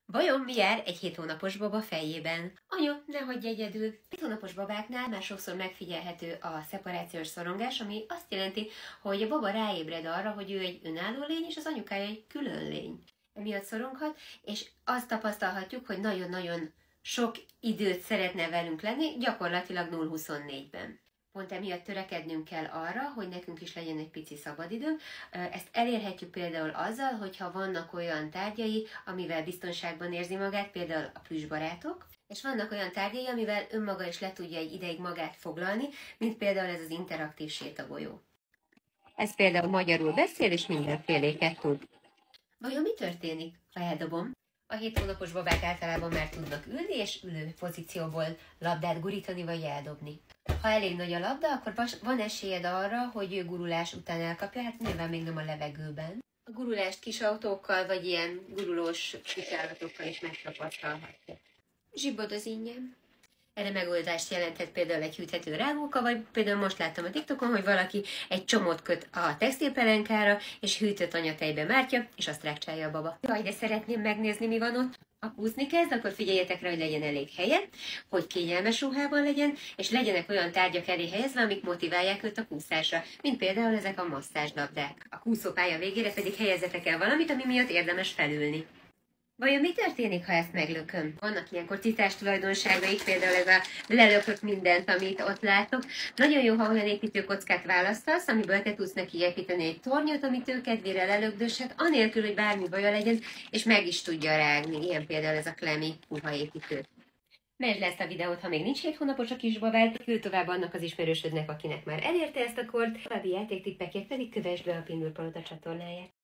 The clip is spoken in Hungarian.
Vajon mi jár egy 7 hónapos baba fejében? Anyu, ne hagyj egyedül! 7 hónapos babáknál már sokszor megfigyelhető a szeparációs szorongás, ami azt jelenti, hogy a baba ráébred arra, hogy ő egy önálló lény, és az anyukája egy külön lény. Emiatt szoronghat, és azt tapasztalhatjuk, hogy nagyon-nagyon sok időt szeretne velünk lenni, gyakorlatilag 0-24-ben. Pont emiatt törekednünk kell arra, hogy nekünk is legyen egy pici szabadidőnk. Ezt elérhetjük például azzal, hogyha vannak olyan tárgyai, amivel biztonságban érzi magát, például a plüssbarátok, és vannak olyan tárgyai, amivel önmaga is le tudja egy ideig magát foglalni, mint például ez az interaktív sétagolyó. Ez például magyarul beszél, és mindenféléket tud. Vajon mi történik, ha eldobom? A 7 hónapos babák általában már tudnak ülni, és ülő pozícióból labdát gurítani vagy eldobni. Ha elég nagy a labda, akkor van esélyed arra, hogy gurulás után elkapja, hát nyilván még nem a levegőben. A gurulást kis autókkal, vagy ilyen gurulós kisállatokkal is megtapasztalhatja. Zsibbad az ingyen. Erre megoldást jelenthet például egy hűthető rágóka, vagy például most láttam a TikTokon, hogy valaki egy csomót köt a textilpelenkára, és hűtött anyatejbe mártja, és azt rákcsálja a baba. Jaj, de szeretném megnézni, mi van ott. Ha kúszni kezd, akkor figyeljetek rá, hogy legyen elég helye, hogy kényelmes ruhában legyen, és legyenek olyan tárgyak elé helyezve, amik motiválják őt a kúszásra, mint például ezek a masszázslabdák. A kúszópálya végére pedig helyezzetek el valamit, ami miatt érdemes felülni. Vajon mi történik, ha ezt meglököm? Vannak ilyenkor titás tulajdonságaik, például ez a lelökök mindent, amit ott látok. Nagyon jó, ha olyan építőkockát választasz, amiből te tudsz neki építeni egy tornyot, amit ő kedvére lelökdöshet, anélkül, hogy bármi baja legyen, és meg is tudja rágni. Ilyen például ez a Klemi puhaépítő. Mesd le ezt a videót, ha még nincs 7 hónapos a kisbabád, küld tovább annak az ismerősödnek, akinek már elérte ezt a kort. További játéktippekért pedig kövesd be a Pindur Palota csatornáját.